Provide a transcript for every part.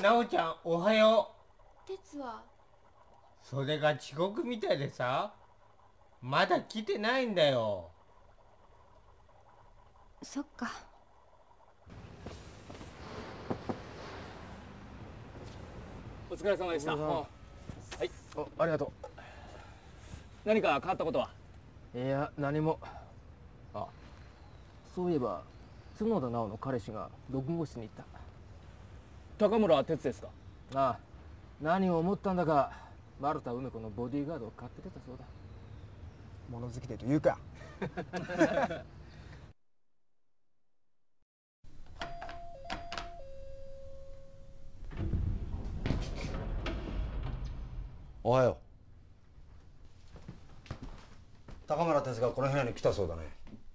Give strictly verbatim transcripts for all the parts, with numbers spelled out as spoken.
なおちゃんおはよう。鉄はそれが遅刻みたいでさ、まだ来てないんだよ。 そっか。 お疲れ様でした。はい。 お、ありがと何か変わったことは？ う。いや、何も。あ、そういえば角田直の彼氏が録音室に行った。 高村哲ですか？ ああ、何を思ったんだか丸田梅子のボディーガードを買って出たそうだ。 物好きでというか。 おはよう。高村哲がこの部屋に来たそうだね。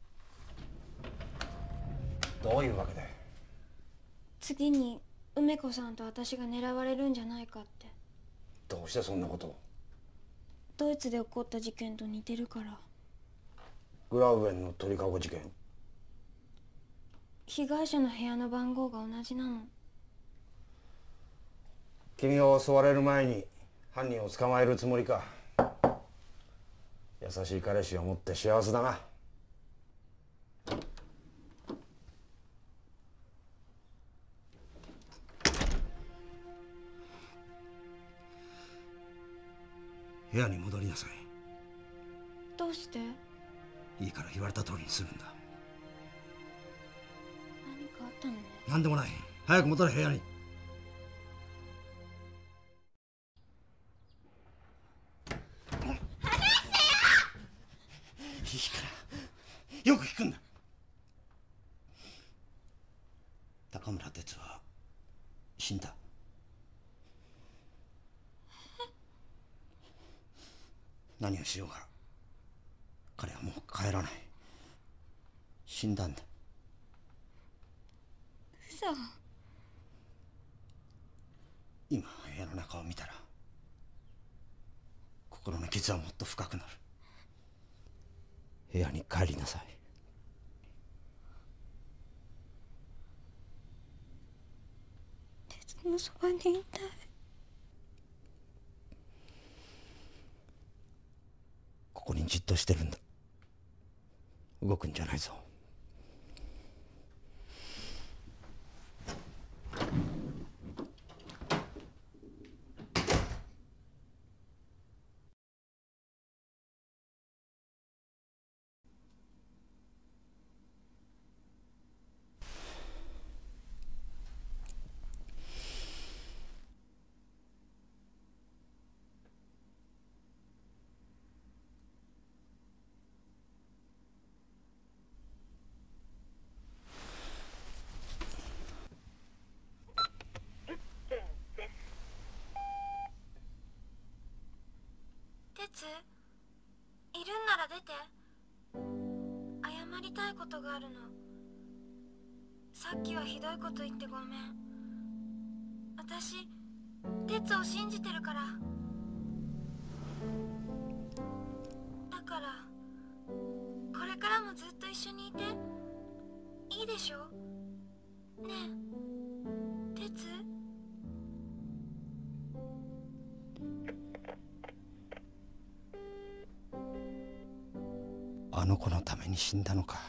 どういうわけで？ 次に梅子さんと私が狙われるんじゃないかって。 どうしてそんなことを？ ドイツで起こった事件と似てるから。 グラウェンの鳥かご事件。 被害者の部屋の番号が同じなの。 君が襲われる前に犯人を捕まえるつもりか。優しい彼氏を持って幸せだな。部屋に戻りなさい。 どうして？ いいから言われた通りにするんだ。 何かあったのね。 何でもない。早く戻れ、部屋に。いいからよく聞くんだ。高村哲は死んだ。何をしようが彼はもう帰らない。死んだんだ。 嘘。 今部屋の中を見たら心の傷はもっと深くなる。部屋に帰りなさい。 鉄のそばにいたい。 ここにじっとしてるんだ。動くんじゃないぞ。 鉄、いるんなら出て。謝りたいことがあるの。さっきはひどいこと言ってごめん。私鉄を信じてるから。だからこれからもずっと一緒にいていいでしょ？ねえ鉄。 あの子のために死んだのか。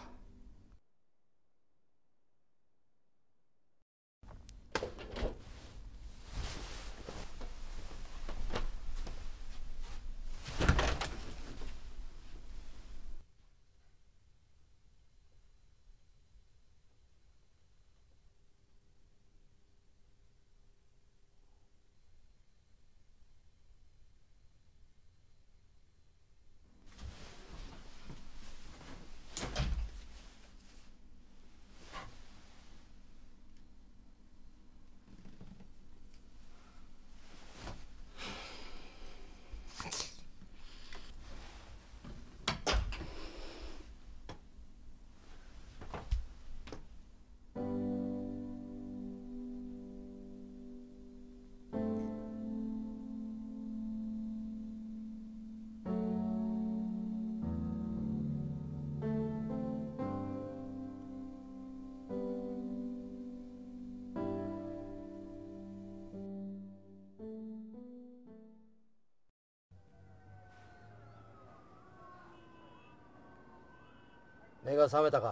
目が覚めたか。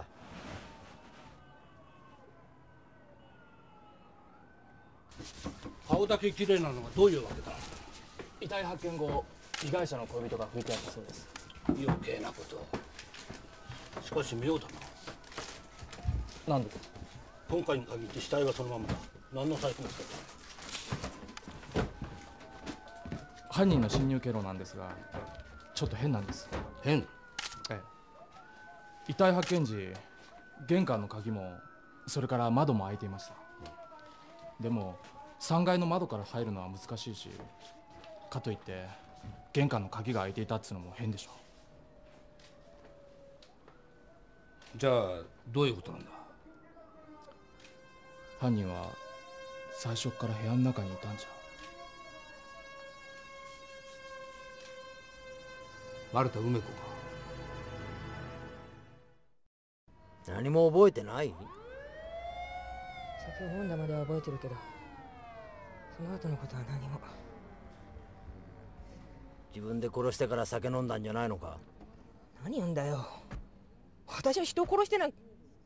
顔だけ綺麗なのはどういうわけだ。 遺体発見後被害者の恋人が拭いてあったそうです。 余計なことを。しかし妙だな。 なんで？ 今回に限って死体はそのままだ。何の細工もつけた。 犯人の侵入経路なんですがちょっと変なんです。 変？ ええ、遺体発見時玄関の鍵もそれから窓も開いていました。でもさんがいの窓から入るのは難しいし、かといって玄関の鍵が開いていたっつうのも変でしょ。 じゃあどういうことなんだ。 犯人は最初から部屋の中にいたんじゃ。 丸田梅子か。 何も覚えてない？ 酒を飲んだまでは覚えてるけど、その後のことは何も。 自分で殺してから酒飲んだんじゃないのか？ 何言うんだよ。私は人を殺してなん。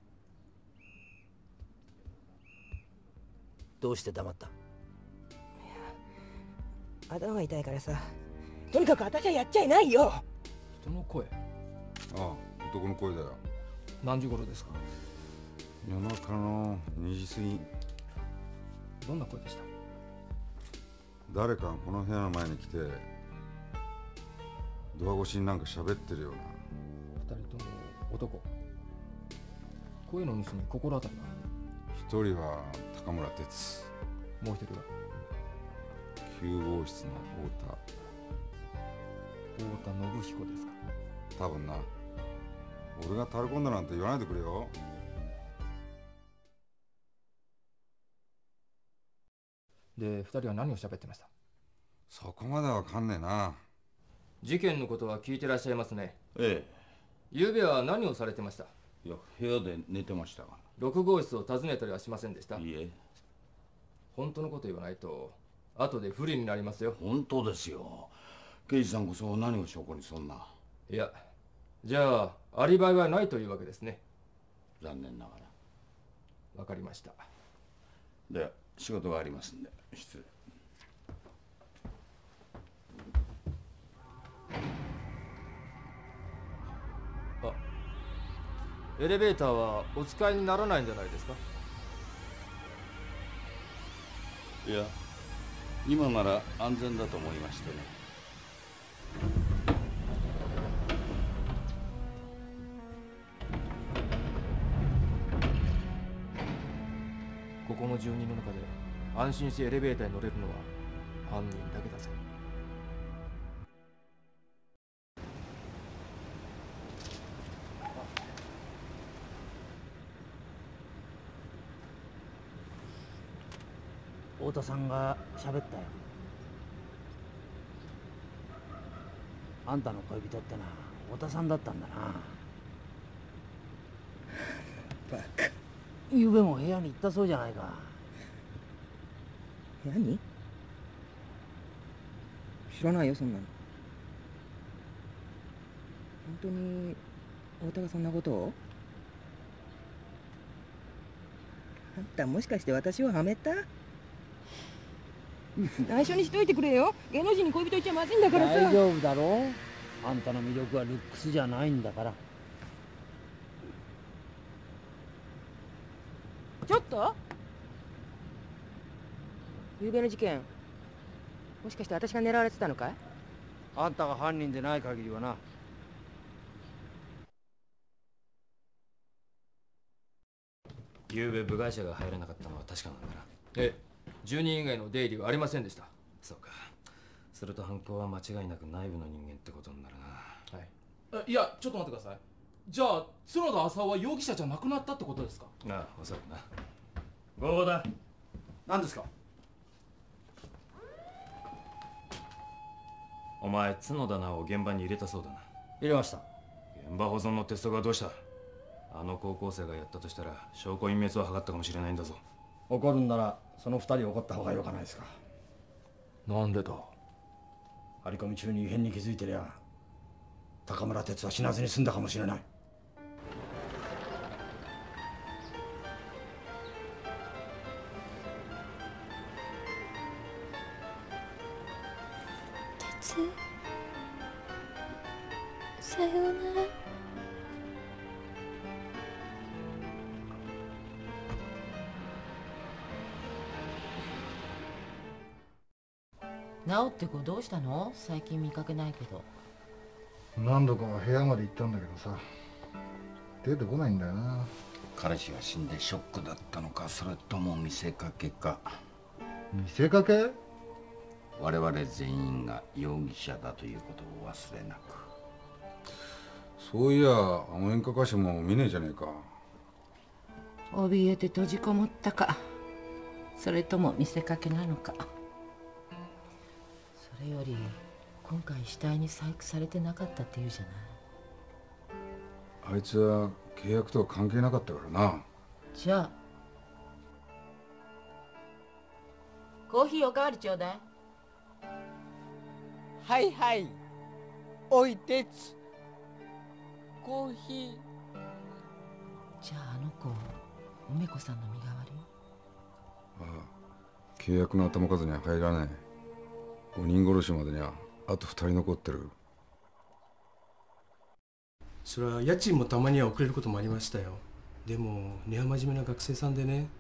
どうして黙った？いや、頭が痛いからさ。とにかく私はやっちゃいないよ。 人の声？ ああ、男の声だよ。 何時頃ですか？ 夜中のにじ過ぎ。 どんな声でした？ 誰かがこの部屋の前に来てドア越しになんか喋ってるような。 二人とも男。声の主に心当たりは？ 一人は高村哲。 もう一人は？ きゅうごうしつの太田。 太田信彦ですか？ 多分な。俺が垂れ込んだなんて言わないでくれよ。 で、二人は何を喋ってました？ そこまでわかんねえな。 事件のことは聞いてらっしゃいますね。 ええ。 昨夜は何をされてました？ いや、部屋で寝てましたが。 ろくごうしつを訪ねたりはしませんでした？ いいえ。 本当のこと言わないと後で不利になりますよ。 本当ですよ。刑事さんこそ何を証拠にそんな。 いや、じゃあアリバイはないというわけですね。 残念ながら。 わかりました。 では仕事がありますんで失礼。 あ、エレベーターはお使いにならないんじゃないですか？ いや、今なら安全だと思いましてね。 ここの住人の中で安心してエレベーターに乗れるのは犯人だけだぜ。 太田さんが喋ったよ。あんたの恋人ってな、太田さんだったんだな。 バカ。 ゆうべも部屋に行ったそうじゃないか。 部屋に？知らないよ、そんなの。本当に太田がそんなことを？あんたもしかして私をはめた？内緒にしといてくれよ。芸能人に恋人言っちゃまずいんだからさ。 大丈夫だろう。あんたの魅力はルックスじゃないんだから。 ちょっと昨夜の事件、もしかして私が狙われてたのかい？ あんたが犯人でない限りはな。 昨夜部外者が入らなかったのは確かなんだな。ええ、住人以外の出入りはありませんでした。そうか。すると犯行は間違いなく内部の人間ってことになるな。 はい。いや、ちょっと待ってください。じゃあ角田浅尾は容疑者じゃなくなったってことですか？ ああ、おそらくな。合法だ。 何ですか？ お前角田直を現場に入れたそうだな。 入れました。 現場保存のテストがどうした？あの高校生がやったとしたら証拠隠滅を図ったかもしれないんだぞ。 怒るんならその二人怒った方がよかないですか？ なんでだ？ 張り込み中に異変に気づいてりゃ高村哲は死なずに済んだかもしれない。 直って子どうしたの？最近見かけないけど。 何度か部屋まで行ったんだけどさ、出てこないんだよな。 彼氏が死んでショックだったのか、それとも見せかけか。 見せかけ？ 我々全員が容疑者だということを忘れなく。 そういや、あの演歌歌手も見ねえじゃねえか。 怯えて閉じこもったか、それとも見せかけなのか。それより今回死体に細工されてなかったって言うじゃない。 あいつは契約とは関係なかったからな。 じゃあコーヒーおかわりちょうだい。 はいはい、おいてつコーヒー。 じゃああの子梅子さんの身代わり？ ああ、契約の頭数には入らない。ごにん殺しまでにはあとふたり残ってる。 それは家賃もたまには遅れることもありましたよ。でも根は真面目な学生さんでね。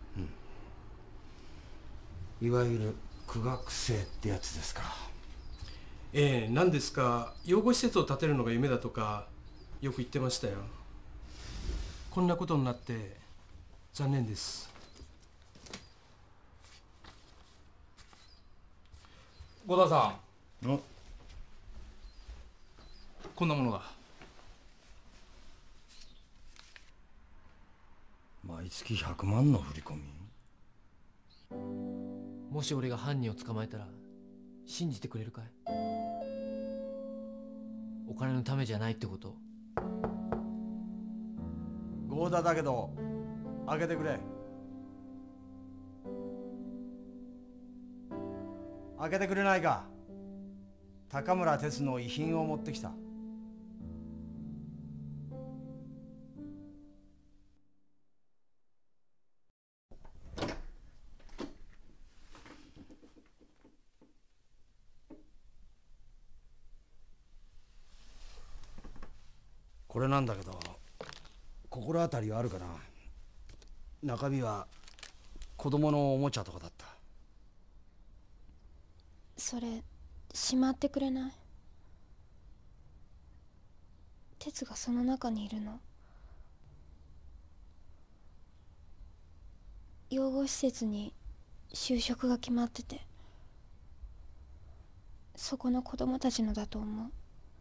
うん、いわゆる苦学生ってやつですか。 ええ、何ですか、養護施設を建てるのが夢だとかよく言ってましたよ。こんなことになって残念です。 五田さん、おこんなものが。 毎月ひゃくまんの振り込み。 もし俺が犯人を捕まえたら信じてくれるかい？お金のためじゃないってこと。 強打だけど開けてくれ。開けてくれないか。高村哲の遺品を持ってきた。これなんだけど心当たりはあるかな。中身は子供のおもちゃとかだった。 それしまってくれない？哲がその中にいるの。養護施設に就職が決まってて、そこの子供たちのだと思う。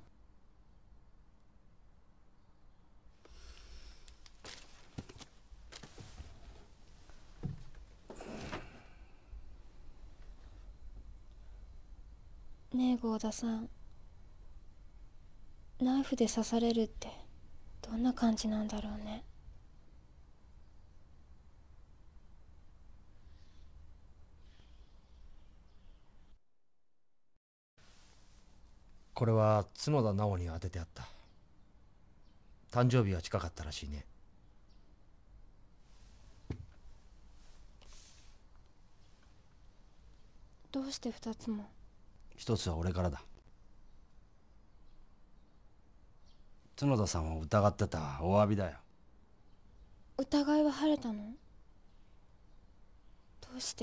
ねえ合田さん、ナイフで刺されるってどんな感じなんだろうね。 これは角田直に当ててあった。誕生日は近かったらしいね。 どうして二つも？ 一つは俺からだ。角田さんを疑ってたお詫びだよ。 疑いは晴れたの？どうして？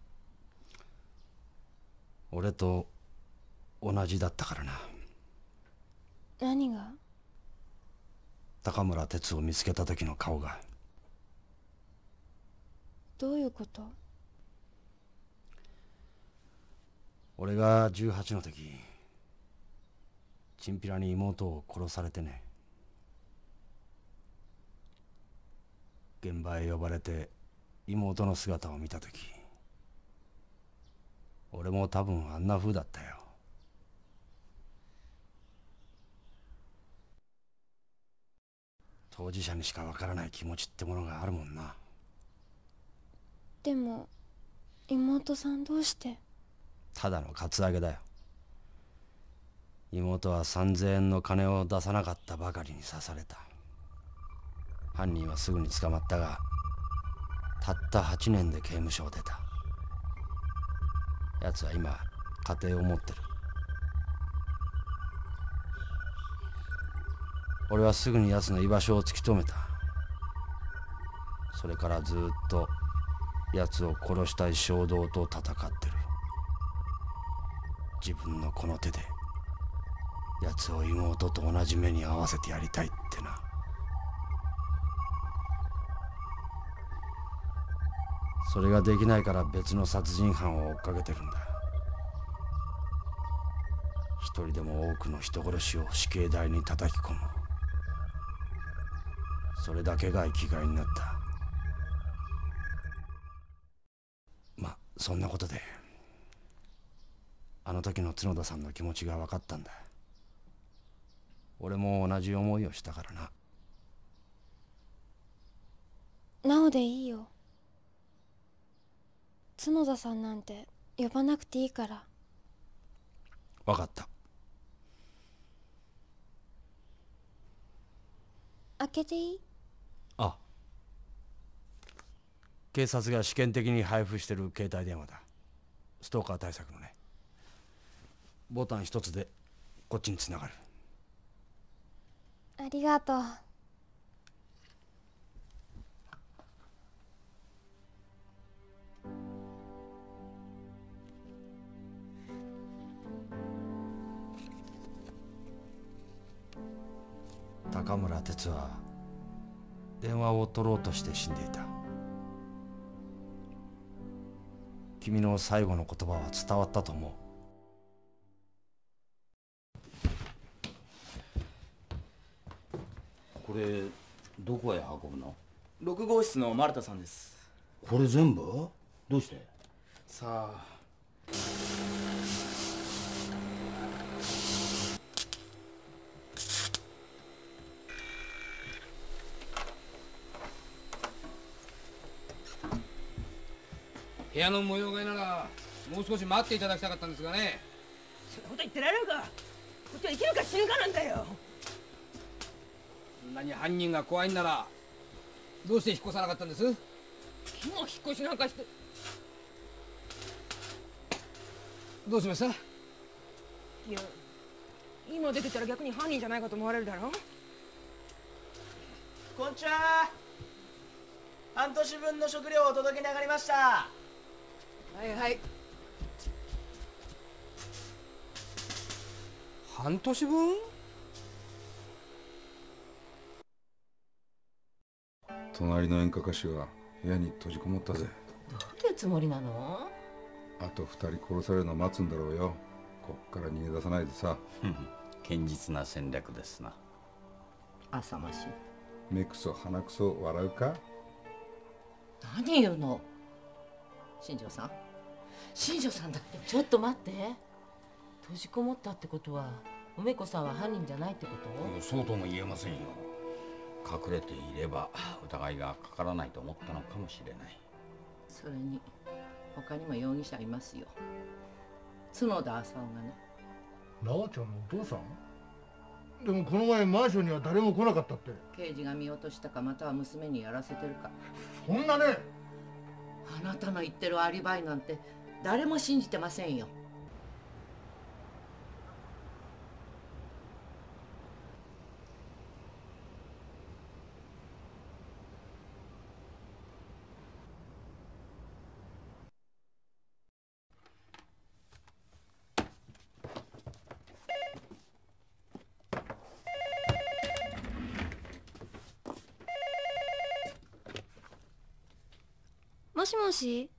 俺と同じだったからな。 何が？ 高村哲を見つけた時の顔が。 どういうこと？ 俺がじゅうはちの時、チンピラに妹を殺されてね。現場へ呼ばれて妹の姿を見た時、俺も多分あんな風だったよ。当事者にしかわからない気持ちってものがあるもんな。 でも妹さんどうして？ ただのカツアゲだよ。妹はさんぜんえんの金を出さなかったばかりに刺された。犯人はすぐに捕まったが、たったはちねんで刑務所を出た。奴は今家庭を持ってる。俺はすぐに奴の居場所を突き止めた。それからずっと奴を殺したい衝動と戦ってる。 自分のこの手で奴を妹と同じ目に合わせてやりたいってな。それができないから別の殺人犯を追っかけてるんだ。一人でも多くの人殺しを死刑台に叩き込む、それだけが生きがいになった。まあそんなことであの時の角田さんの気持ちが分かったんだ。俺も同じ思いをしたからな。 なおでいいよ。角田さんなんて呼ばなくていいから。 分かった。 開けていい？ あ、警察が試験的に配布してる携帯電話だ。ストーカー対策のね。ボタン一つでこっちにつながる。 ありがとう。 高村哲は電話を取ろうとして死んでいた。君の最後の言葉は伝わったと思う。 これどこへ運ぶの？ ろく号室の丸田さんです。 これ全部？どうして？ さあ。 部屋の模様替えならもう少し待っていただきたかったんですがね。 そんなこと言ってられるか。こっちは生きるか死ぬかなんだよ。 そんなに犯人が怖いんならどうして引っ越さなかったんです？ 昨日引っ越しなんかして。 どうしました？いや、今出てたら逆に犯人じゃないかと思われるだろ。 こんにちは。半年分の食料をお届けに上がりました。 はいはい。 半年分？ 隣の演歌歌手が部屋に閉じこもったぜ。 どういうつもりなの？ あと二人殺されるの待つんだろうよ。こっから逃げ出さないでさ。 堅実な戦略ですな。 浅ましい。 目くそ鼻くそ笑うか？ 何言うの？新庄さん新庄さんだって。ちょっと待って。閉じこもったってことは梅子さんは犯人じゃないってこと？ そうとも言えませんよ。隠れていれば疑いがかからないと思ったのかもしれない。 それに他にも容疑者いますよ。角田浅尾がね。 直ちゃんのお父さん？でもこの前マンションには誰も来なかったって。 刑事が見落としたか、または娘にやらせてるか。 そんなね。 あなたの言ってるアリバイなんて誰も信じてませんよ。 もしもし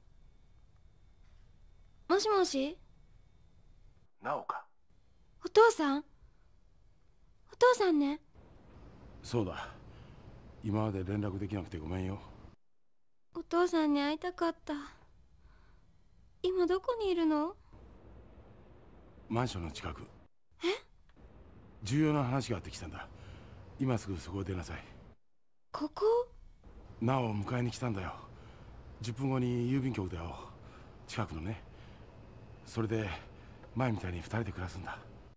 もしもし。 直か。 お父さんお父さんね。 そうだ、今まで連絡できなくてごめんよ。 お父さんに会いたかった。今どこにいるの？ マンションの近く。 え？ 重要な話があってきたんだ。今すぐそこを出なさい。 ここ？ 直を迎えに来たんだよ。じゅっぷんごに郵便局で会おう。近くのね。それで前みたいに二人で暮らすんだ。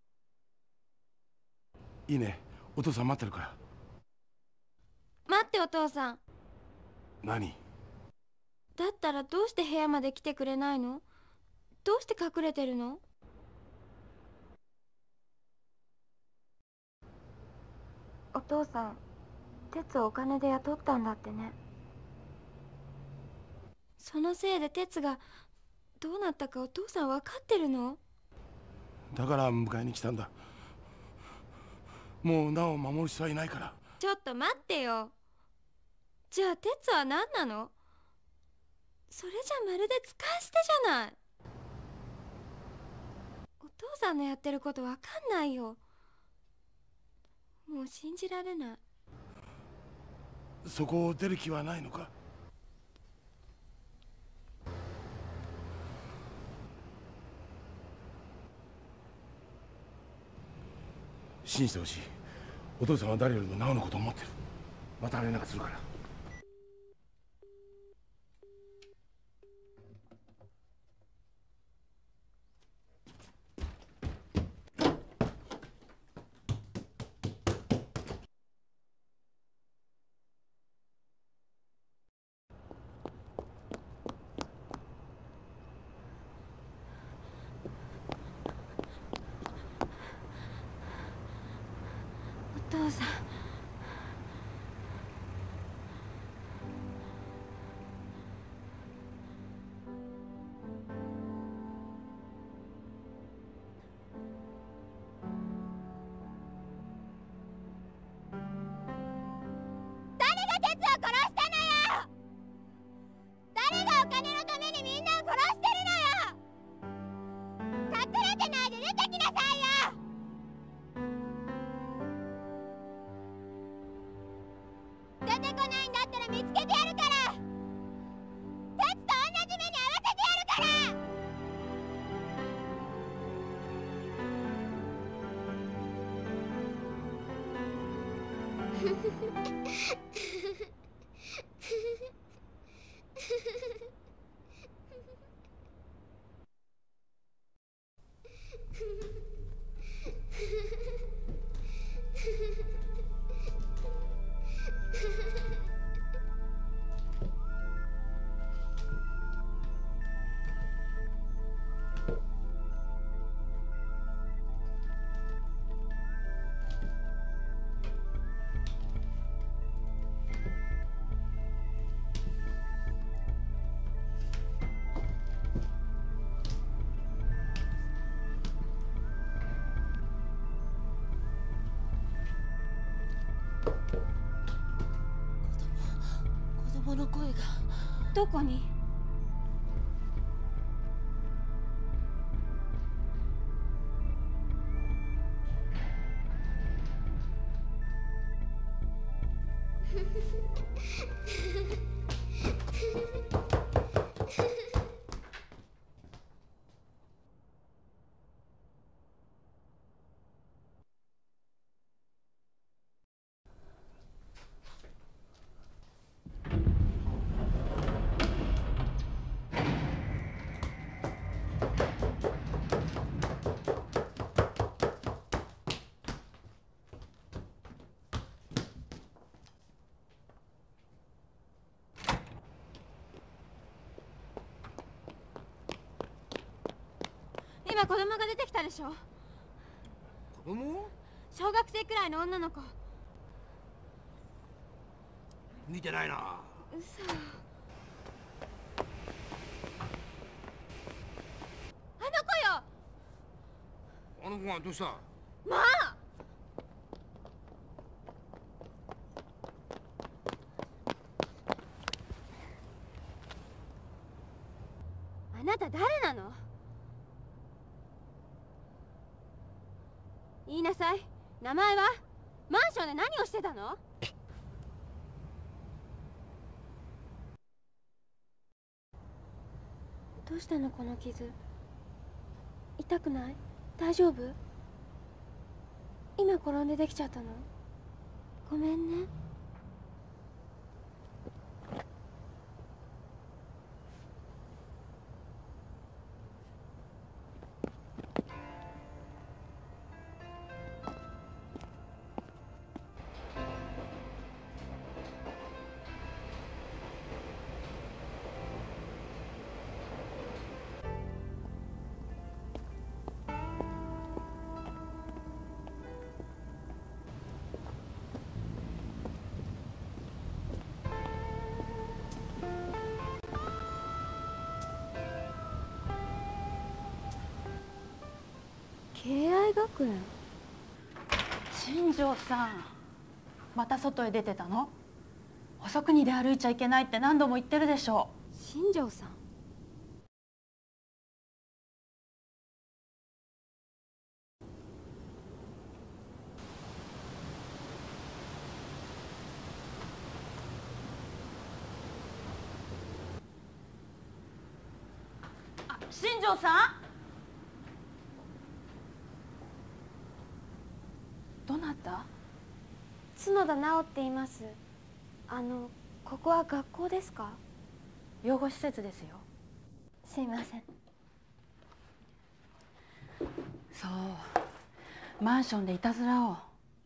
いいね。お父さん待ってるから。 待ってお父さん。 何？ だったらどうして部屋まで来てくれないの？どうして隠れてるの？お父さん、鉄をお金で雇ったんだってね。そのせいで鉄がどうなったかお父さん分かってるの？ だから迎えに来たんだ。もうなお守る人はいないから。 ちょっと待ってよ。じゃあ鉄は何なの？それじゃまるで使い捨てじゃない。お父さんのやってることわかんないよ。もう信じられない。 そこを出る気はないのか？信じてほしい。お父さんは誰よりも直のことを思ってる。また連絡するから。 お父さん。誰が鉄を殺したのよ！誰がお金のためにみんなを殺してるのよ！隠れてないで出てきなさいよ！出てこないんだったら見つけてやるから！鉄と同じ目に遭わせてやるから！フフフ子供の声が。どこに？今子供が出てきたでしょ。 子供？ 小学生くらいの女の子。 見てないな。 嘘。あの子よ。 あの子がどうした？ まあ。あなた誰なの？言いなさい。名前は？マンションで何をしてたの？どうしたのこの傷。痛くない？大丈夫？今転んでできちゃったの？ごめんね。 敬愛学園。 新庄さん、また外へ出てたの？遅くに出歩いちゃいけないって何度も言ってるでしょ。 新庄さん。 あ、新庄さん？どなた？ 角田直って言います。あの、ここは学校ですか？ 養護施設ですよ。 すいません。 そう、マンションでいたずらを。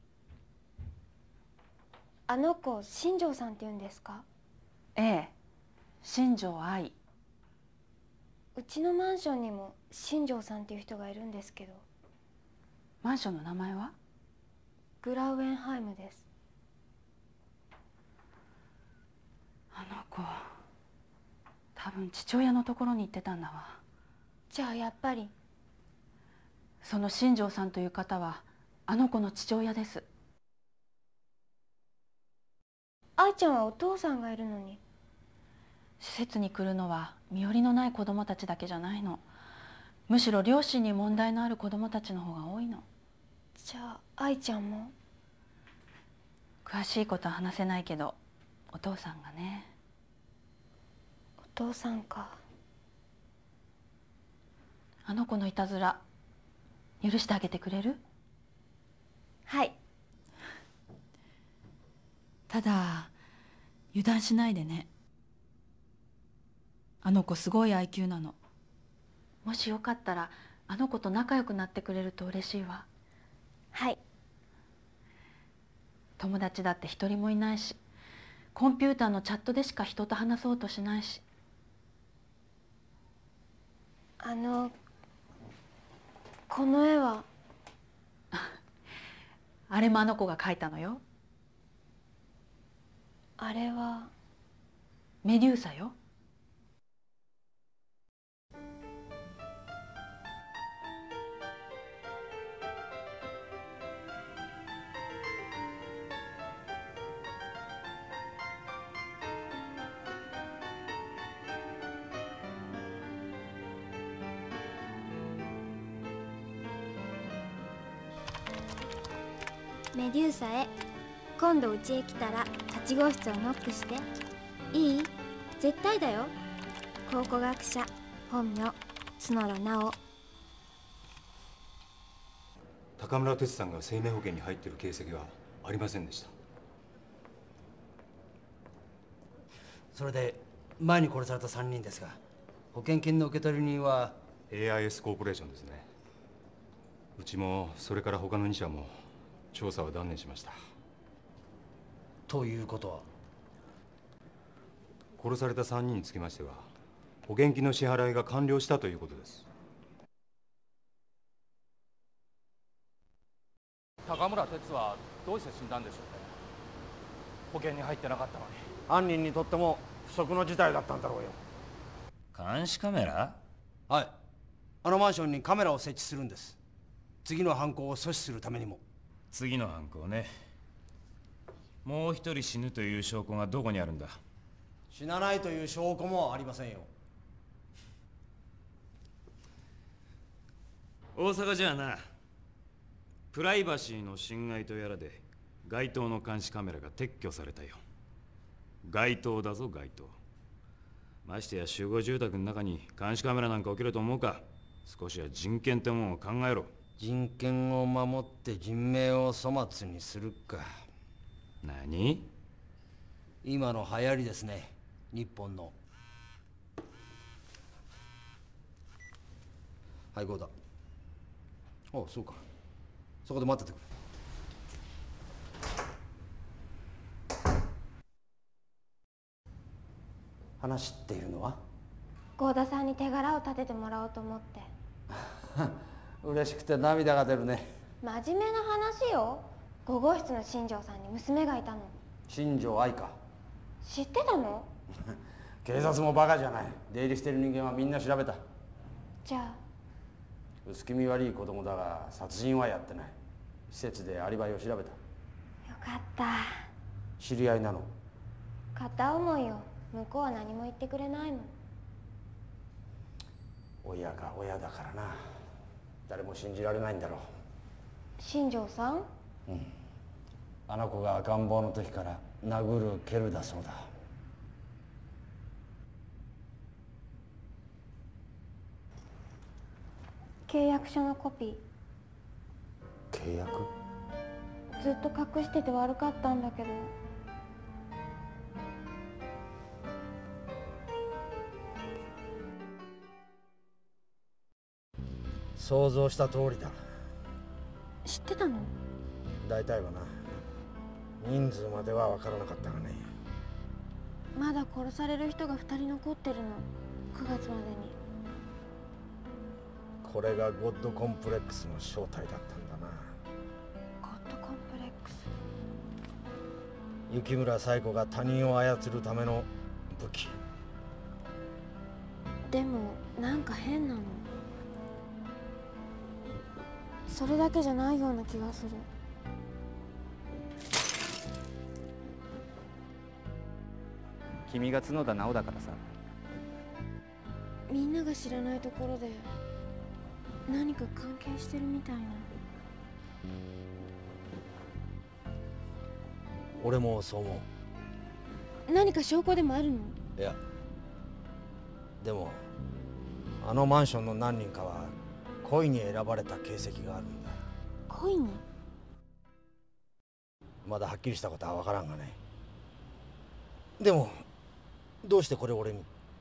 あの子、新庄さんって言うんですか？ ええ、新庄愛。 うちのマンションにも新庄さんっていう人がいるんですけど。 マンションの名前は？ グラウエンハイムです。 あの子、多分父親のところに行ってたんだわ。 じゃあやっぱり。 その新庄さんという方はあの子の父親です。 愛ちゃんはお父さんがいるのに。 施設に来るのは身寄りのない子供たちだけじゃないの。むしろ両親に問題のある子供たちの方が多いの。 じゃあ愛ちゃんも？ 詳しいことは話せないけど、お父さんがね。 お父さんか。 あの子のいたずら許してあげてくれる？ はい。 ただ油断しないでね。あの子すごい アイキュー なの。もしよかったらあの子と仲良くなってくれると嬉しいわ。 はい。 友達だって一人もいないし、コンピューターのチャットでしか人と話そうとしないし。 あの、この絵は？ あれもあの子が描いたのよ。 あれは？ メデューサよ。 メデューサへ。今度うちへ来たらはち号室をノックして。いい？絶対だよ。考古学者、本名角田直。 高村哲さんが生命保険に入っている形跡はありませんでした。 それで前に殺されたさんにんですが、保険金の受取人はエーアイエス コーポレーションですね。うちもそれから他のに社も調査は断念しました。 ということは？ 殺されたさんにんにつきましては保険金の支払いが完了したということです。 高村哲はどうして死んだんでしょうね。保険に入ってなかったのに。 犯人にとっても不測の事態だったんだろうよ。 監視カメラ？ はい、あのマンションにカメラを設置するんです。次の犯行を阻止するためにも。 次の犯行ね。もう一人死ぬという証拠がどこにあるんだ？ 死なないという証拠もありませんよ。 大阪じゃあな、プライバシーの侵害とやらで街頭の監視カメラが撤去されたよ。街頭だぞ、街頭。ましてや集合住宅の中に監視カメラなんか置けると思うか？少しは人権ってもんを考えろ。 人権を守って人命を粗末にするか。 何？ 今の流行りですね、日本の。はい、こうだ。ああ、そうか。そこで待っててくれ。話っているのは？ 合田さんに手柄を立ててもらおうと思って。 嬉しくて涙が出るね。 真面目な話よ。ご号室の新庄さんに娘がいたの。 新庄愛か。 知ってたの？ 警察もバカじゃない。出入りしてる人間はみんな調べた。 じゃあ薄気味悪い子供だが殺人はやってない。施設でアリバイを調べた。よかった。 知り合いなの？ 片思いよ。向こうは何も言ってくれないの。 親が親だからな。誰も信じられないんだろう。 新庄さん？ うん。あの子が赤ん坊の時から殴る蹴るだそうだ。 契約書のコピー。契約？ ずっと隠してて悪かったんだけど。 想像した通りだ。 知ってたの？ 大体はな。人数までは分からなかったがね。 まだ殺される人がふたり残ってるの。くがつまでに。 これがゴッドコンプレックスの正体だったんだな。 ゴッドコンプレックス。 雪村冴子が他人を操るための武器。 でもなんか変なの。それだけじゃないような気がする。 君が角田直だからさ。 みんなが知らないところで何か関係してるみたいな。 俺もそう思う。何か証拠でもあるの？ いや、でもあのマンションの何人かは恋に選ばれた形跡があるんだ。 恋に？ まだはっきりしたことは分からんがね。でもどうしてこれ俺に？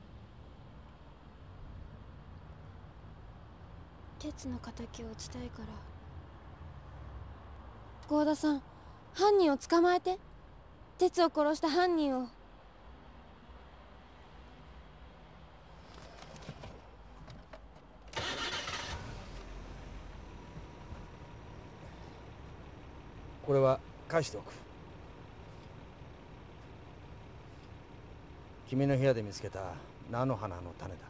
鉄の敵を打ちたいから。合田さん、犯人を捕まえて。鉄を殺した犯人を。 これは返しておく。君の部屋で見つけた菜の花の種だ。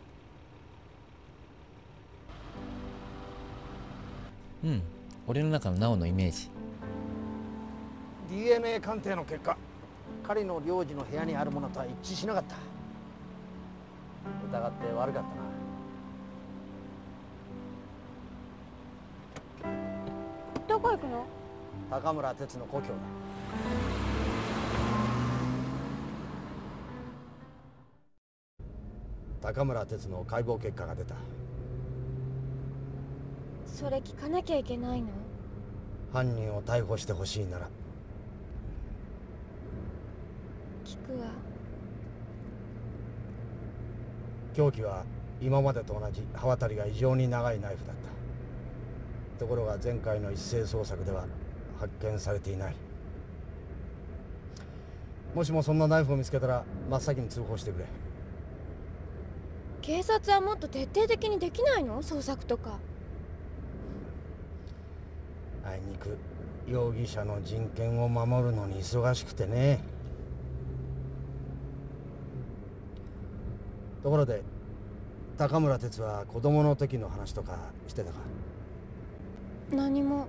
うん、俺の中のナオのイメージ。 ディーエヌエー 鑑定の結果、彼の領事の部屋にあるものとは一致しなかった。疑って悪かったな。 どこ行くの？ 高村哲の故郷だ。高村哲の解剖結果が出た。 それ聞かなきゃいけないの？ 犯人を逮捕してほしいなら聞くわ。 凶器は今までと同じ刃渡りが異常に長いナイフだった。ところが前回の一斉捜索では発見されていない。もしもそんなナイフを見つけたら真っ先に通報してくれ。 警察はもっと徹底的にできないの？捜索とか。 あいにく容疑者の人権を守るのに忙しくてね。ところで高村哲は子供の時の話とかしてたか？ 何も。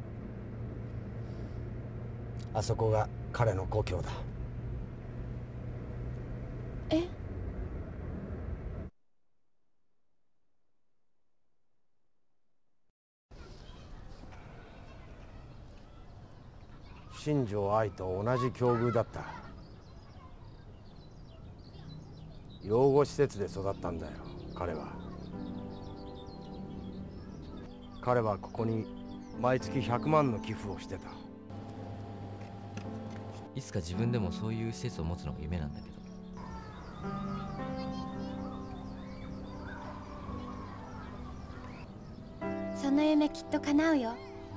あそこが彼の故郷だ。 え？ 新庄愛と同じ境遇だった。養護施設で育ったんだよ、彼は。彼はここに毎月ひゃくまんの寄付をしてた。 いつか自分でもそういう施設を持つのが夢なんだけど。 その夢きっと叶うよ。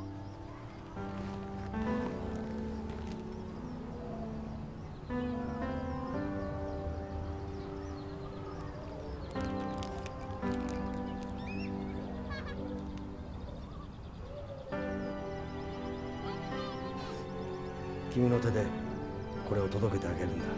君の手でこれを届けてあげるんだ。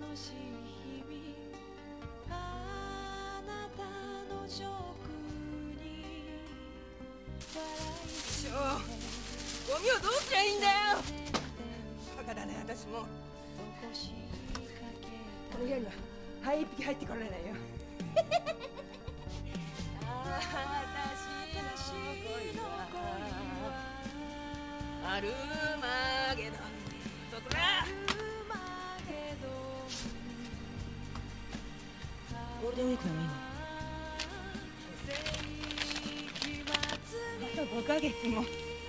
ゴミをどうすりゃいいんだよ。バカだね、私も。この部屋にはハエ一匹入ってこられないよ。私の恋はアルマゲドン。どこだ。ゴールデンウィークなの今。またごかげつも。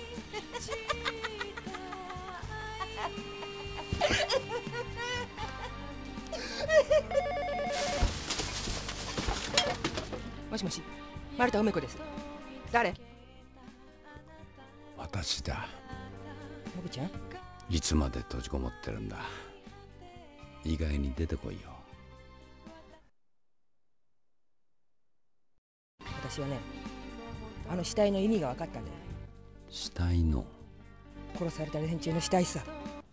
もしもし、丸田梅子です。誰？ 私だ。 のぶちゃん？ いつまで閉じこもってるんだ。意外に出てこいよ。 私はね、あの死体の意味が分かったんだよ。 死体の？ 殺された連中の死体さ。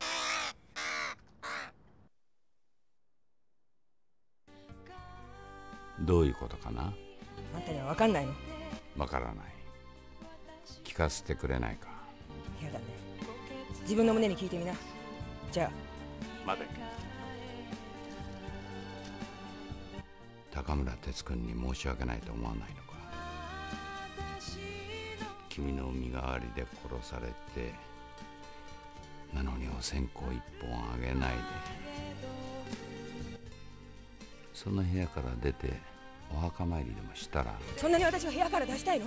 どういうことかな？ あんたには分かんないの？ わからない。聞かせてくれないか？ やだね。自分の胸に聞いてみな。じゃあ。 待て。高村哲君に申し訳ないと思わないのか？君の身代わりで殺されて、なのにお線香一本あげないで、その部屋から出てお墓参りでもしたら。 そんなに私を部屋から出したいの？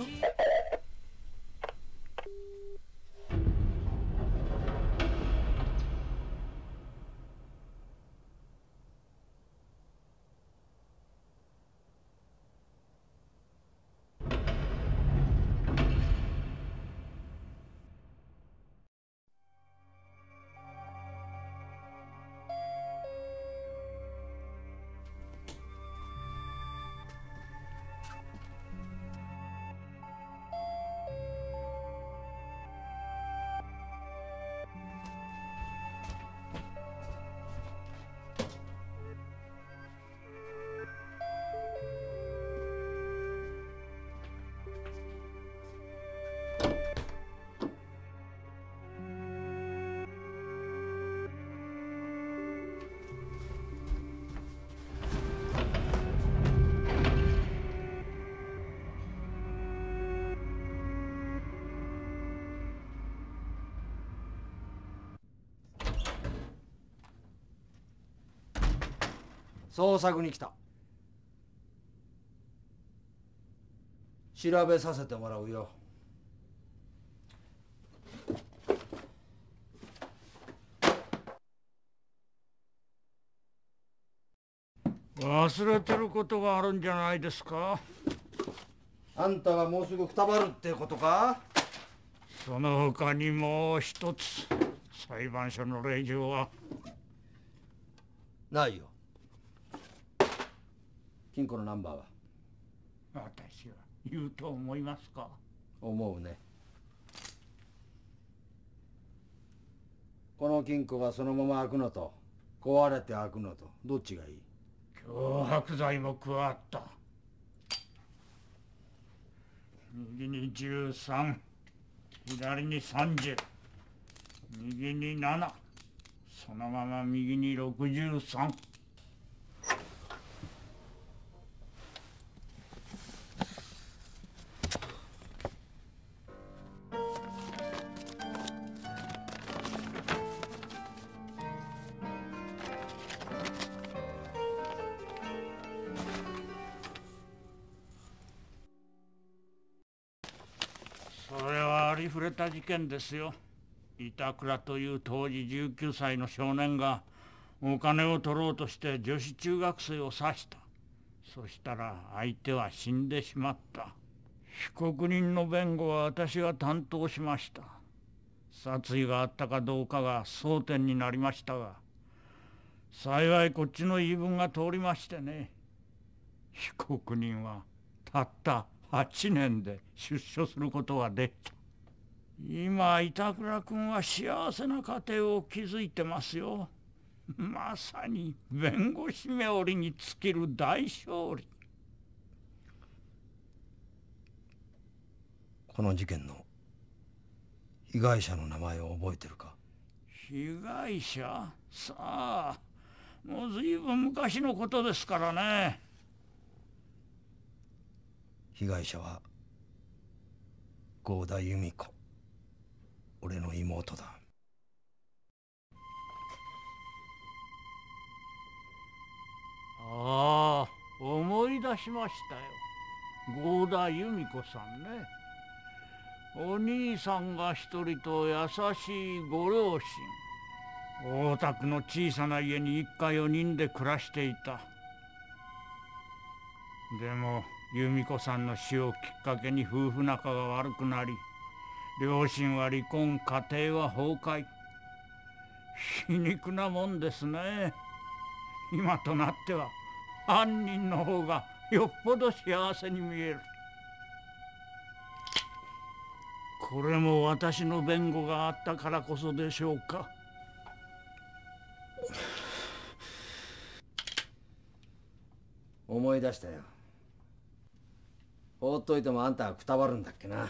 捜索に来た。調べさせてもらうよ。 忘れてることがあるんじゃないですか？ あんたがもうすぐくたばるってことか？ その他にもう一つ裁判所の令状はないよ。金庫のナンバーは？ 私は言うと思いますか？ 思うね。この金庫がそのまま開くのと壊れて開くのとどっちがいい？ 脅迫罪も加わった。右にじゅうさん、左にさんじゅう、右になな、そのまま右にろくじゅうさん。それはありふれた事件ですよ。板倉という当時じゅうきゅうさいの少年がお金を取ろうとして女子中学生を刺した。そしたら相手は死んでしまった。被告人の弁護は私が担当しました。殺意があったかどうかが争点になりましたが、幸いこっちの言い分が通りましてね。被告人はたったはちねんで出所することができた。今板倉君は幸せな家庭を築いてますよ。 まさに弁護士冥利に尽きる大勝利。 この事件の被害者の名前を覚えてるか？ 被害者？さあ、もう随分昔のことですからね。 被害者は郷田由美子、俺の妹だ。 ああ、思い出しましたよ。郷田由美子さんね。お兄さんが一人と優しいご両親。大田区の小さな家に一家四人で暮らしていた。でも由美子さんの死をきっかけに夫婦仲が悪くなり、両親は離婚、家庭は崩壊。皮肉なもんですね。今となっては犯人の方がよっぽど幸せに見える。これも私の弁護があったからこそでしょうか。 思い出したよ。放っといてもあんたはくたばるんだっけな。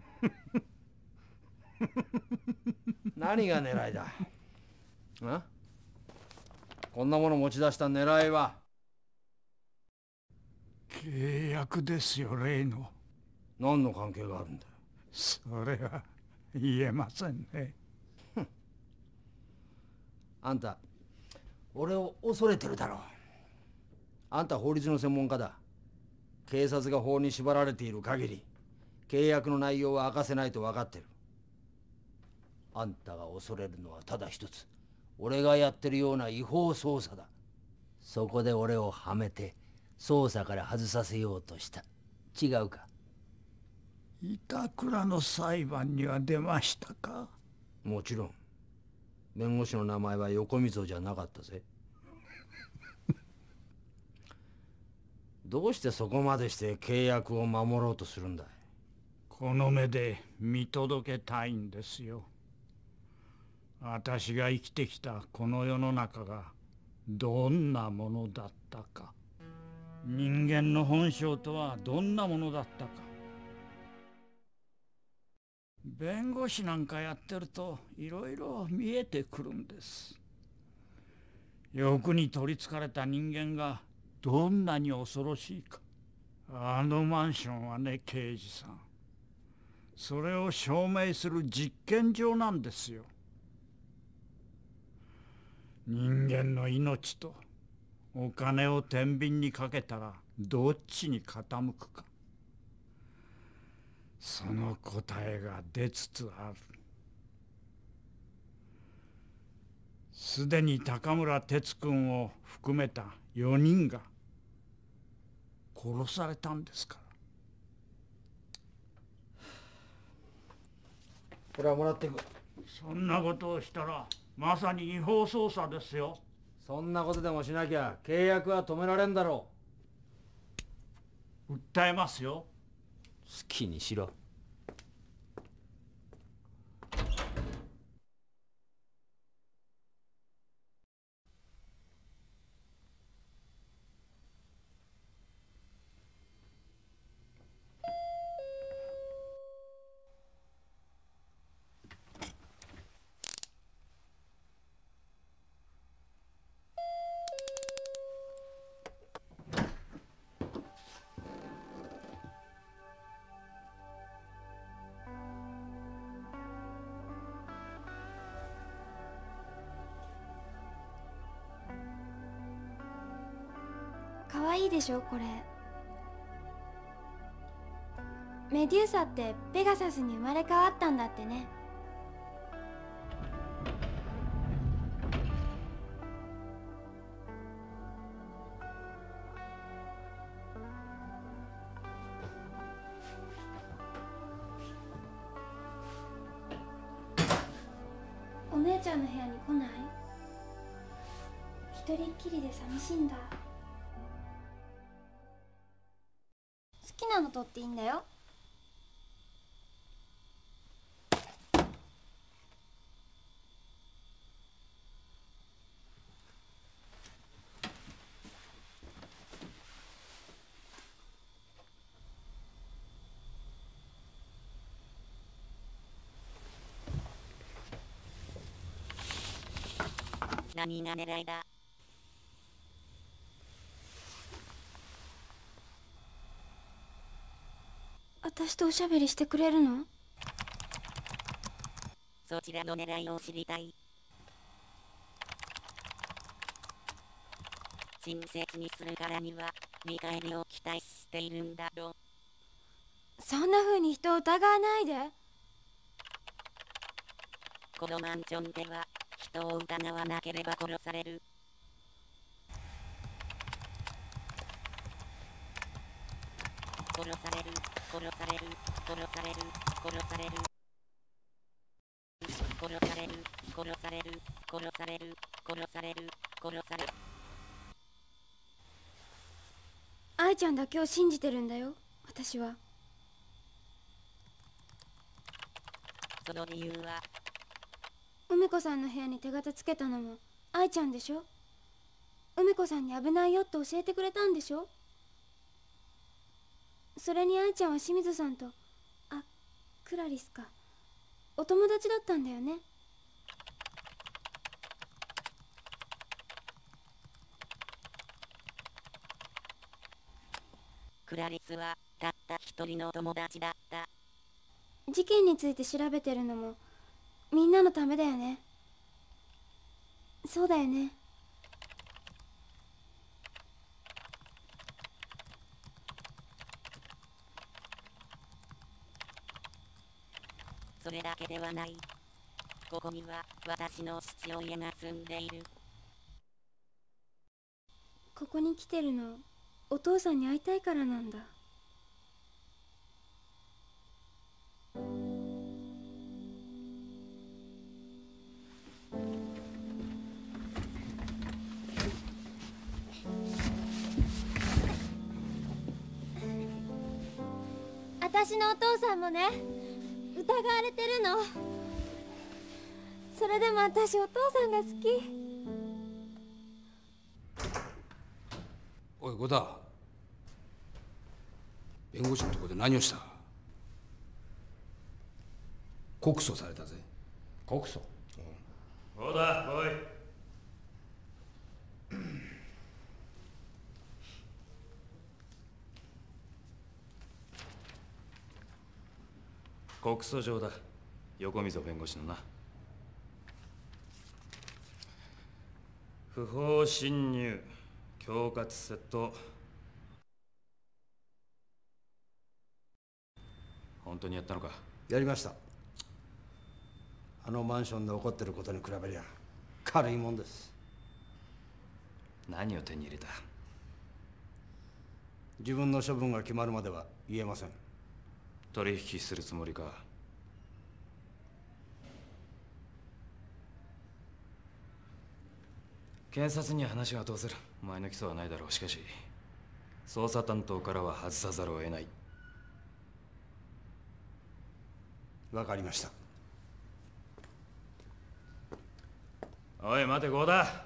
何が狙いだ？あ？こんなもの持ち出した狙いは？ 契約ですよ、例の。 何の関係があるんだ？ それは言えませんね。 あんた俺を恐れてるだろう。あんた法律の専門家だ。警察が法に縛られている限り契約の内容は明かせないと分かってる。あんたが恐れるのはただ一つ。俺がやってるような違法捜査だ。そこで俺をはめて捜査から外させようとした。違うか？ 板倉の裁判には出ましたか？ もちろん。弁護士の名前は横溝じゃなかったぜ。どうしてそこまでして契約を守ろうとするんだい？ この目で見届けたいんですよ。私が生きてきたこの世の中がどんなものだったか。人間の本性とはどんなものだったか。弁護士なんかやってるといろいろ見えてくるんです。欲に取りつかれた人間がどんなに恐ろしいか。あのマンションはね、刑事さん、それを証明する実験場なんですよ。人間の命とお金を天秤にかけたらどっちに傾くか。その答えが出つつある。すでに高村哲君を含めたよにんが殺されたんですから。 これはもらっていく。 そんなことをしたらまさに違法捜査ですよ。 そんなことでもしなきゃ契約は止められんだろう。訴えますよ。 好きにしろ。 かわいいでしょこれ。メデューサってペガサスに生まれ変わったんだってね。お姉ちゃんの部屋に来ない？一人っきりで寂しいんだ。好きなの取っていいんだよ。 何が狙いだ。 私とおしゃべりしてくれるの？ そちらの狙いを知りたい。親切にするからには見返りを期待しているんだろう。 そんな風に人を疑わないで。 このマンションでは人を疑わなければ殺される。殺される、殺される、殺される、殺される。殺される、殺される、殺される、殺される、殺される。 愛ちゃんだけを信じてるんだよ、私は。 その理由は？ 梅子さんの部屋に手形つけたのも愛ちゃんでしょ。梅子さんに危ないよって教えてくれたんでしょ。それに愛ちゃんは清水さんと、あ、クラリスか、お友達だったんだよね。 クラリスはたった一人の友達だった。 事件について調べてるのもみんなのためだよね。そうだよね。 それだけではない。ここには私の父親が住んでいる。 ここに来てるのお父さんに会いたいからなんだ。私のお父さんもね、疑われてるの。それでも私お父さんが好き。 おい、伍田、弁護士のとこで何をした？告訴されたぜ。 告訴？ 伍田、おい。告訴状だ。横溝弁護士のな。不法侵入、恐喝窃盗。本当にやったのか？ やりました。あのマンションで起こってることに比べりゃ軽いもんです。 何を手に入れた？ 自分の処分が決まるまでは言えません。 取引するつもりか？検察には話が通せる。お前の起訴はないだろう。しかし捜査担当からは外さざるを得ない。 わかりました。 おい待て、郷田。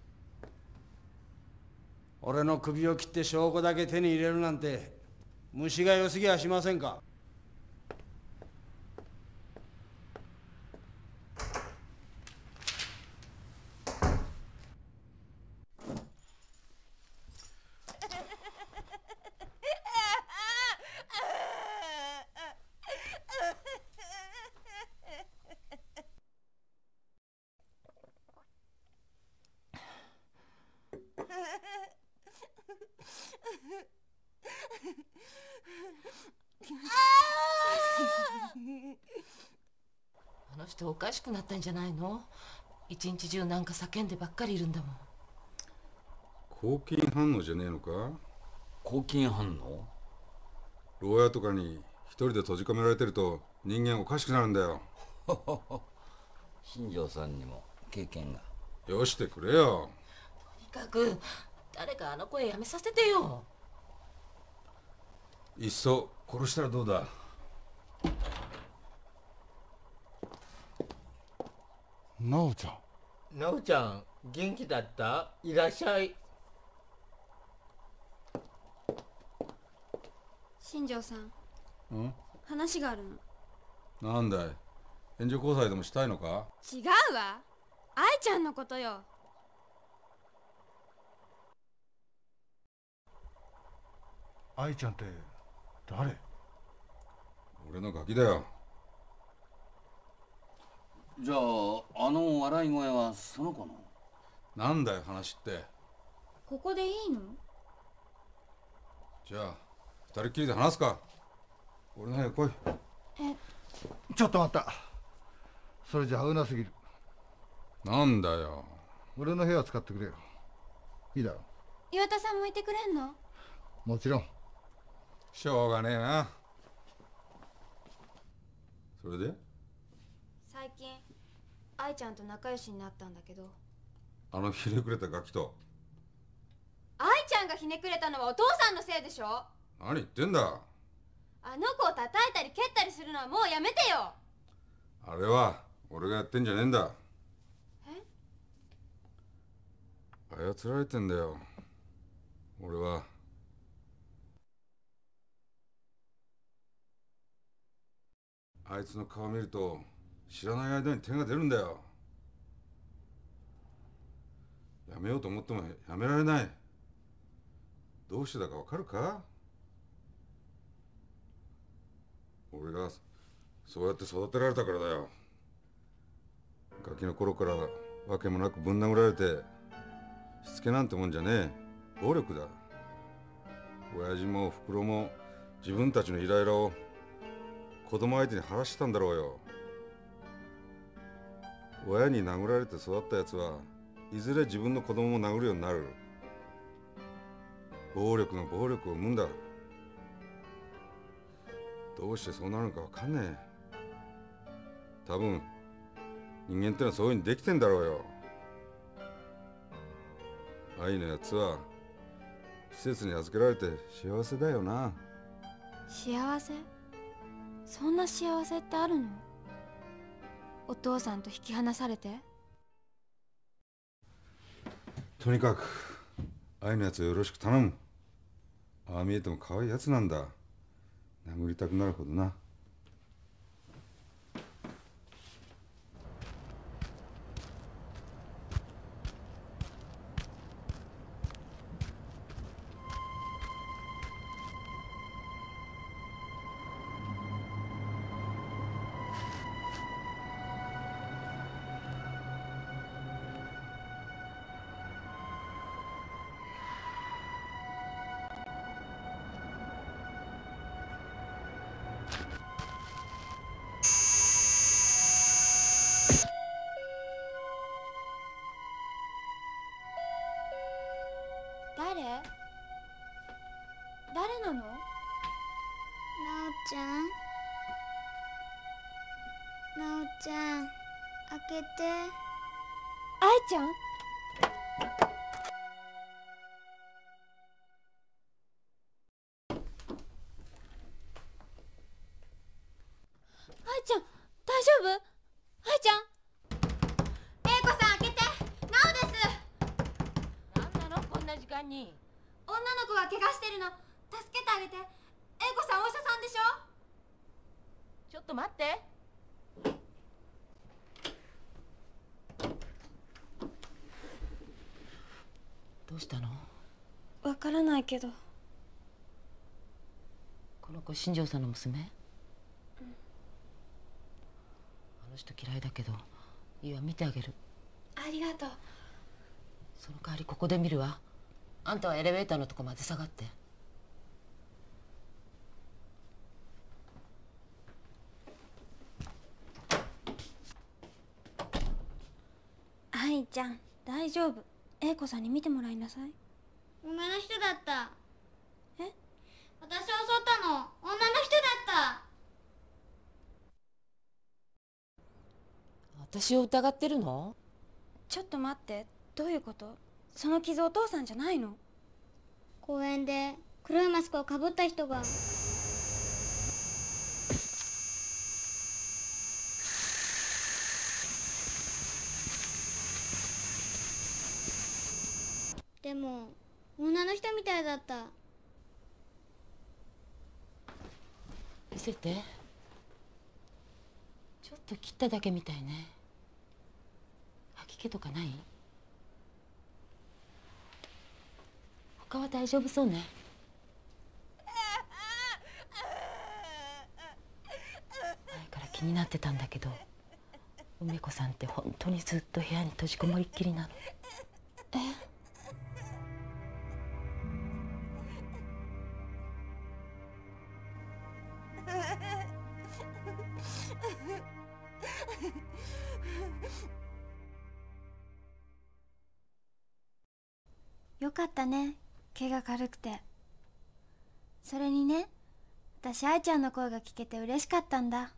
俺の首を切って証拠だけ手に入れるなんて虫が良すぎやしませんか？ あの人おかしくなったんじゃないの？一日中なんか叫んでばっかりいるんだもん。 抗菌反応じゃねえのか？ 抗菌反応？ 牢屋とかに一人で閉じ込められてると人間おかしくなるんだよ。 新庄さんにも経験が。 よしてくれよ。 とにかく誰かあの声やめさせてよ。 いっそ殺したらどうだ？ なおちゃん。 なおちゃん、元気だった？いらっしゃい。 新庄さん、 ん？ 話があるの。 なんだい？援助交際でもしたいのか？ 違うわ、愛ちゃんのことよ。 愛ちゃんって誰？ 俺のガキだよ。 じゃああの笑い声はその子の？ なんだよ話って。 ここでいいの？ じゃあ二人っきりで話すか。俺の部屋来い。 え、 ちょっと待った。それじゃ危なすぎる。 なんだよ。 俺の部屋使ってくれよ。いいだろ。 岩田さんもいてくれんの？ もちろん。 しょうがねえな。それで？ 最近愛ちゃんと仲良しになったんだけど。 あのひねくれたガキと。 愛ちゃんがひねくれたのはお父さんのせいでしょ。 何言ってんだ。 あの子を叩いたり蹴ったりするのはもうやめてよ。 あれは俺がやってんじゃねえんだ。 え？ 操られてんだよ俺は。あいつの顔見ると知らない間に手が出るんだよ。やめようと思ってもやめられない。どうしてだかわかるか？俺がそうやって育てられたからだよ。ガキの頃からわけもなくぶん殴られて、しつけなんてもんじゃねえ。暴力だ。親父もおふくろも自分たちのイライラを子供相手に晴らしてたんだろうよ。親に殴られて育ったやつはいずれ自分の子供も殴るようになる。暴力が暴力を生むんだ。どうしてそうなるのかわかんねえ。多分人間ってのはそういうふうにできてんだろうよ。愛のやつは施設に預けられて幸せだよな。 幸せ？そんな幸せってあるの？お父さんと引き離されて？ とにかく愛のやつをよろしく頼む。ああ見えても可愛いやつなんだ。殴りたくなるほどな。 誰？誰なの？なおちゃん、なおちゃん、開けて。愛ちゃん？愛ちゃん、大丈夫？愛ちゃん？英子さん、開けて。なおです。 何なの、こんな時間に。 女の子が怪我してるの、助けてあげて。英子さんお医者さんでしょ。 ちょっと待って。どうしたの？ わからないけど。 この子新庄さんの娘？うん、あの人嫌いだけどいいわ、見てあげる。 ありがとう。 その代わりここで見るわ。あんたはエレベーターのとこまで下がって。 愛ちゃん、大丈夫。英子さんに見てもらいなさい。女の人だった。え？私を襲ったの女の人だった。 私を疑ってるの？ ちょっと待って、どういうこと？その傷お父さんじゃないの？公園で黒いマスクをかぶった人が。でも女の人みたいだった。 見せて。ちょっと切っただけみたいね。吐き気とかない？他は大丈夫そうね。 え気になってたんだけど、梅子さんって本当にずっと部屋に閉じこもりっきりなの。 え？よかったね、毛が軽くて。それにね、私愛ちゃんの声が聞けて嬉しかったんだ。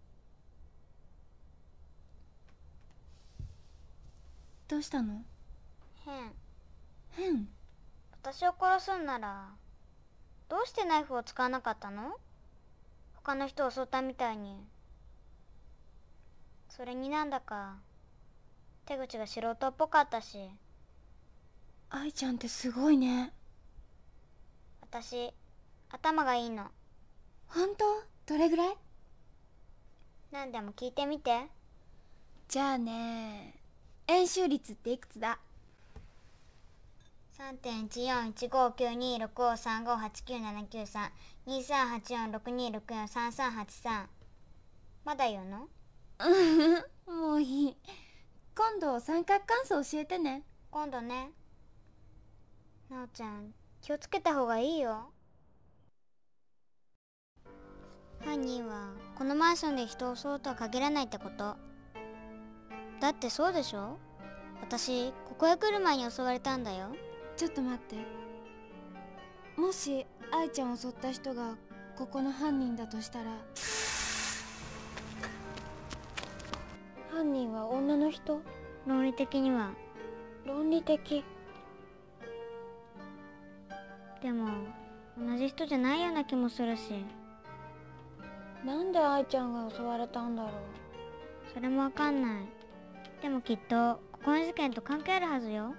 どうしたの？ 変。 変？私を殺すんならどうしてナイフを使わなかったの？他の人を襲ったみたいに。それになんだか手口が素人っぽかったし。愛ちゃんってすごいね。私頭がいいの。本当？どれぐらい？何でも聞いてみて。じゃあね、円周率っていくつだ？ さんてんいちよんいちごきゅうにろくごさんごはちきゅうななきゅうさん にさんはちよんろくにろくよんさんさんはちさん。まだ言うの？もういい。今度三角関数教えてね。今度ね。なおちゃん、気をつけた方がいいよ。犯人はこのマンションで人を襲うとは限らないってこと。だってそうでしょ？私ここへ来る前に襲われたんだよ。ちょっと待って。もし愛ちゃんを襲った人がここの犯人だとしたら、犯人は女の人？論理的には。論理的。でも同じ人じゃないような気もするし。なんで愛ちゃんが襲われたんだろう。それもわかんない。でもきっとここの事件と関係あるはずよ。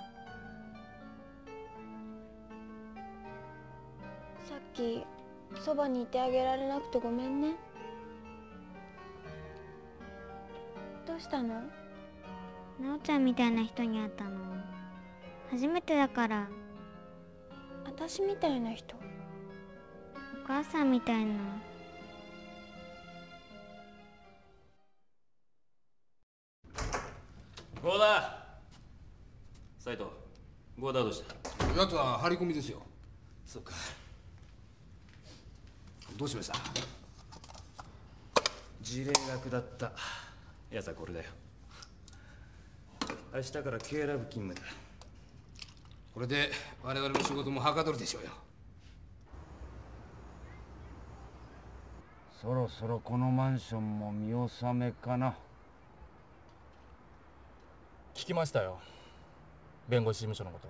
さっきそばにいてあげられなくてごめんね。どうしたの？なおちゃんみたいな人に会ったの初めてだから。私みたいな人？お母さんみたいな。 合田斉藤、合田はどうした？ やつは張り込みですよ。 そうか。 どうしました？ 辞令が下った。やつはこれだよ。明日からKラブ勤務だ。 これで我々の仕事もはかどるでしょうよ。 そろそろこのマンションも見納めかな。 聞きましたよ、弁護士事務所のこと。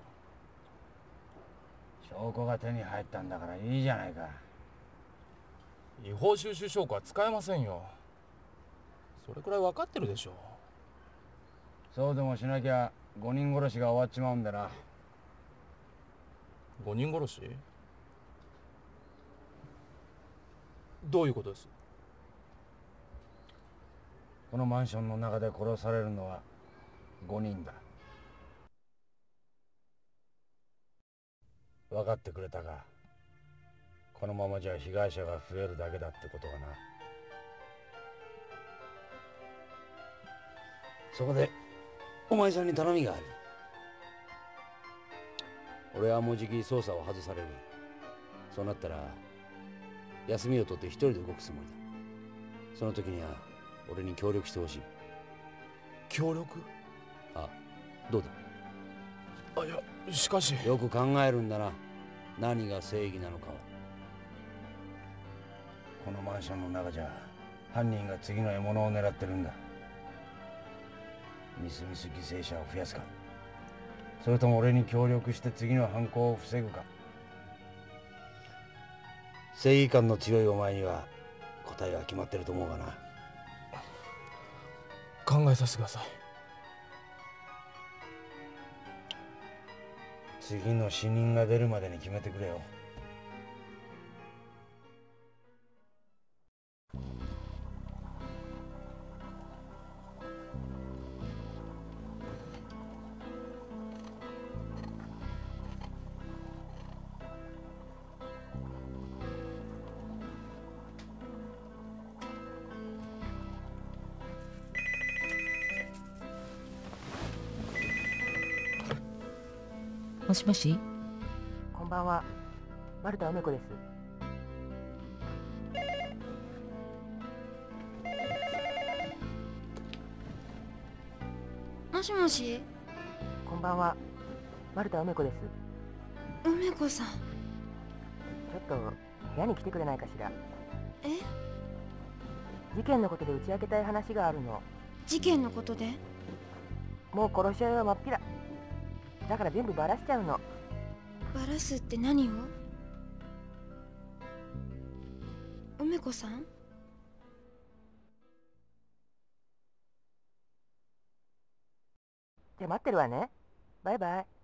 証拠が手に入ったんだからいいじゃないか。 違法収集証拠は使えませんよ。それくらい分かってるでしょう。 そうでもしなきゃごにん殺しが終わっちまうんだな。 ごにん殺し？どういうことです？ このマンションの中で殺されるのはごにんだ。分かってくれたか。このままじゃ被害者が増えるだけだってことがな。そこでお前さんに頼みがある。俺はもうじき捜査を外される。そうなったら休みを取って一人で動くつもりだ。その時には俺に協力してほしい。 協力？ あ、どうだ？あ、いや、しかし。 よく考えるんだな。何が正義なのかを。このマンションの中じゃ犯人が次の獲物を狙ってるんだ。みすみす犠牲者を増やすか、それとも俺に協力して次の犯行を防ぐか。正義感の強いお前には答えは決まってると思うがな。 考えさせてください。 次の死人が出るまでに決めてくれよ。 もしもし。 こんばんは、丸田梅子です。 もしもし。 こんばんは、丸田梅子です。 梅子さん。 ちょっと部屋に来てくれないかしら。 え？ 事件のことで打ち明けたい話があるの。 事件のことで？ もう殺し合いはまっぴら。だから全部バラしちゃうの。 バラすって何を？梅子さん？ じゃあ待ってるわね。バイバイ。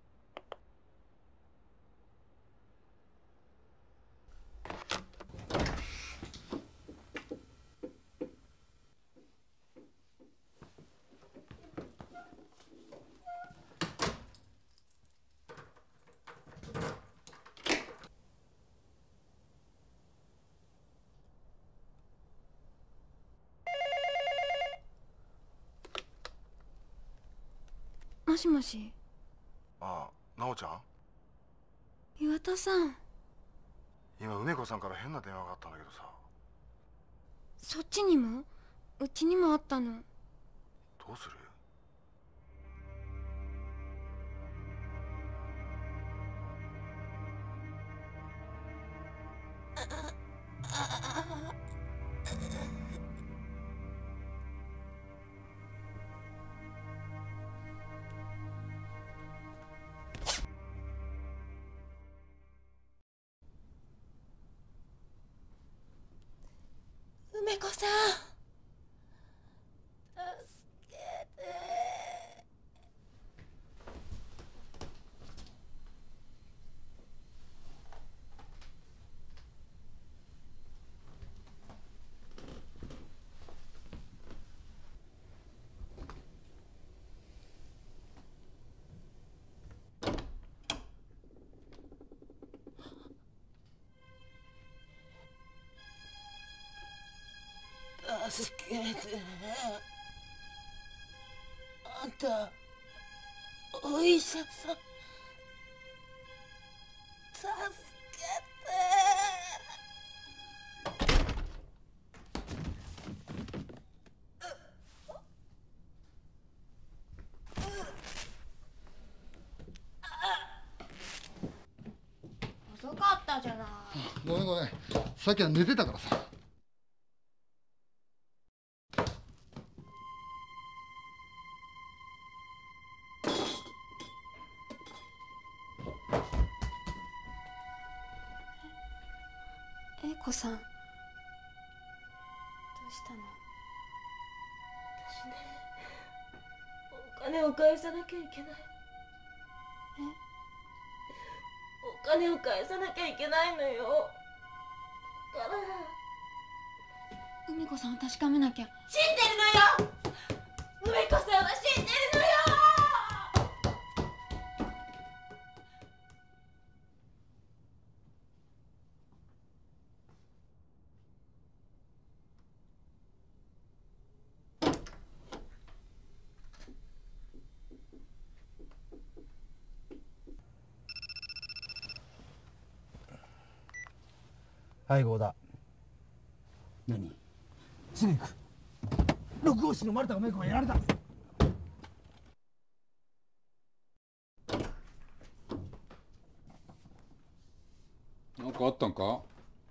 もしもし。 ああ、奈緒ちゃん？ 岩田さん。 今梅子さんから変な電話があったんだけどさ。 そっちにもうちにもあったの。 どうする？ 梅子さん、助けて。助けて。あんたお医者さん、助けて。遅かったじゃない。 ごめんごめん、さっきは寝てたからさ。 英子さん、どうしたの？ 私ね、お金を返さなきゃいけない。 え？ お金を返さなきゃいけないのよ。だから梅子さんを確かめなきゃ。 死んでるのよ。梅子さんは死んでるのよ。 はい合田。何？すぐ行く。六号室の丸田梅子がやられた。 なんかあったんか？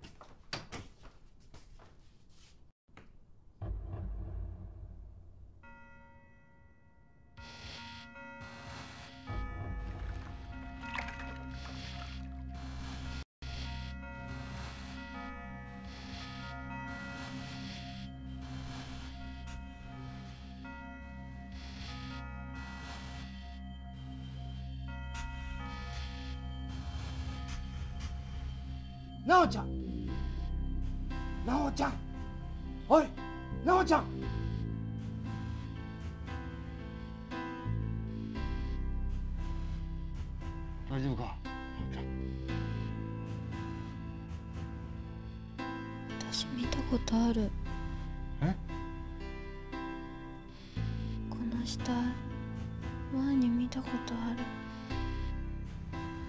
奈緒ちゃん、奈緒ちゃん、おい奈緒ちゃん。 大丈夫か？ 私見たことある。 え？ この死体前に見たことある。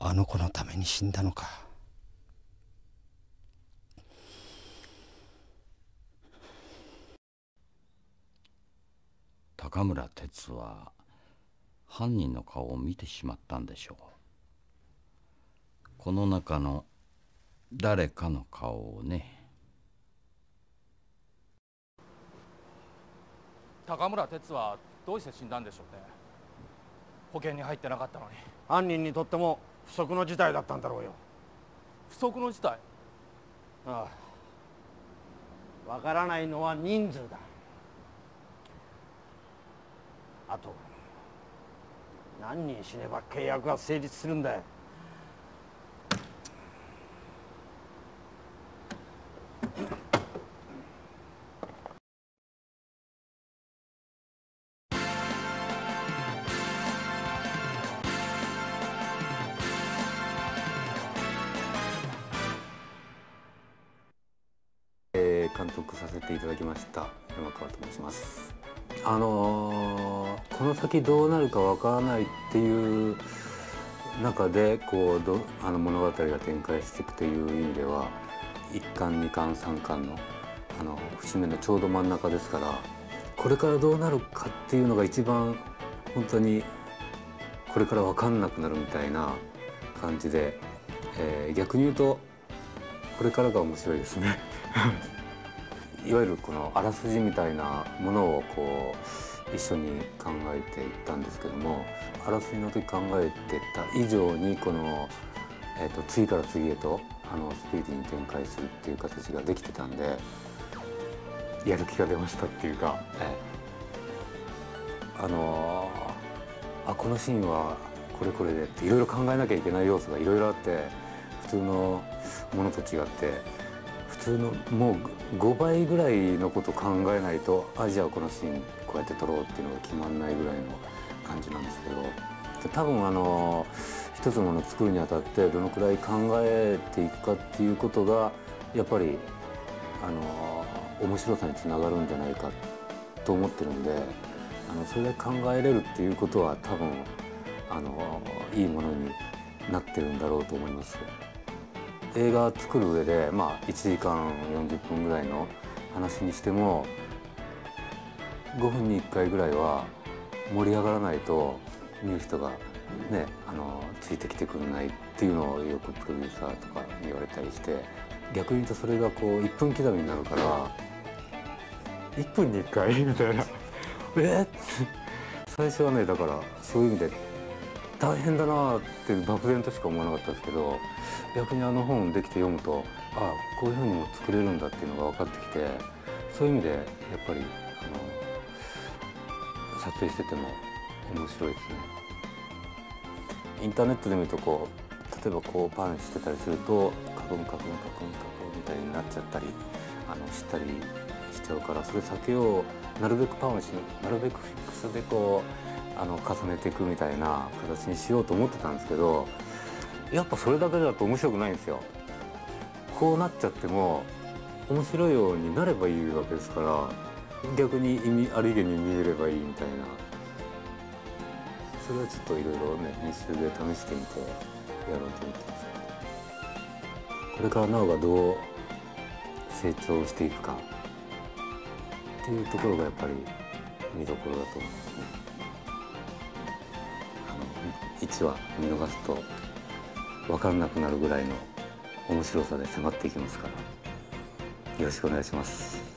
あの子のために死んだのか。 高村哲は犯人の顔を見てしまったんでしょう。この中の誰かの顔をね。 高村哲はどうして死んだんでしょうね。保険に入ってなかったのに。 犯人にとっても不測の事態だったんだろうよ。 不測の事態？ ああ、わからないのは人数だ。あと何人死ねば契約が成立するんだよ。 えー、監督させていただきました山川と申します。あのー、この先どうなるかわからないっていう中でこうどあの物語が展開していくという意味ではいっかんにかんさんかんのあの節目のちょうど真ん中ですから、これからどうなるかっていうのが一番本当にこれから分かんなくなるみたいな感じで、えー、逆に言うとこれからが面白いですね。いわゆるこのあらすじみたいなものをこう一緒に考えていったんですけども、あらすじの時考えてた以上にこの、えー、と次から次へとあのスピーディーに展開するっていう形ができてたんで、やる気が出ましたっていうか、えー、あのー、あこのシーンはこれこれでっていろいろ考えなきゃいけない要素がいろいろあって、普通のものと違って普通のもうごばいぐらいのこと考えないと、あじゃあこのシーンこうやって撮ろうっていうのが決まんないぐらいの感じなんですけど、多分あの一つのものを作るにあたってどのくらい考えていくかっていうことがやっぱりあの面白さにつながるんじゃないかと思ってるんで、あのそれで考えれるっていうことは多分あのいいものになってるんだろうと思います。映画作る上で、まあ、いちじかんよんじゅっぷんぐらいの話にしてもごふんにいっかいぐらいは盛り上がらないと見る人が、ね、あのついてきてくれないっていうのをよくプロデューサーとかに言われたりして、逆に言うとそれがこういっぷん刻みになるからいっぷんにいっかいみたいなえっ最初はね、だからそういう意味で大変だなって漠然としか思わなかったですけど、逆にあの本できて読むと、ああこういうふうにも作れるんだっていうのが分かってきて、そういう意味でやっぱりあの撮影してても面白いですね。インターネットで見るとこう例えばこうパンしてたりするとカクンカクンカクンカクンみたいになっちゃったりあのしたりしちゃうから、それ避けよう、なるべくパンをしなるべくフィックスでこうあの重ねていくみたいな形にしようと思ってたんですけど、やっぱそれだけだと面白くないんですよ。こうなっちゃっても面白いようになればいいわけですから、逆に意味ありげに見えればいいみたいな、それはちょっといろいろね編集で試してみてやろうと思ってます。これからなおがどう成長していくかっていうところがやっぱり見どころだと思いますね。あのいちわ見逃すと分からなくなるぐらいの面白さで迫っていきますから、よろしくお願いします。